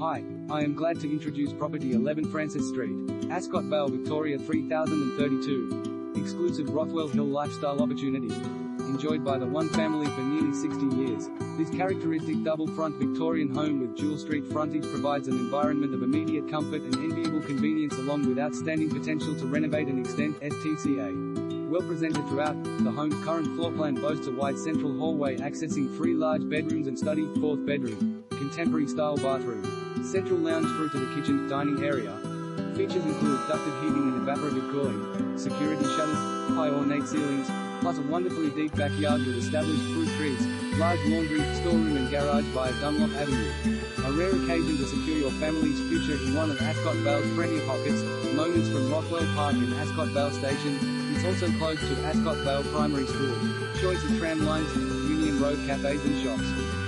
Hi, I am glad to introduce property 11 Francis Street, Ascot Vale, Victoria 3032. Exclusive Rothwell Hill lifestyle opportunity. Enjoyed by the one family for nearly 60 years, this characteristic double-front Victorian home with dual street frontage provides an environment of immediate comfort and enviable convenience along with outstanding potential to renovate and extend STCA. Well presented throughout, the home's current floor plan boasts a wide central hallway accessing 3 large bedrooms and study, 4th bedroom, contemporary-style bathroom, central lounge through to the kitchen, dining area. Features include ducted heating and evaporative cooling, security shutters, high ornate ceilings, plus a wonderfully deep backyard with established fruit trees, large laundry, storeroom and garage via Dunlop Avenue. A rare occasion to secure your family's future in one of Ascot Vale's premier pockets, moments from Rothwell Park and Ascot Vale Station. It's also close to Ascot Vale Primary School, choice of tram lines, Union Road cafes and shops.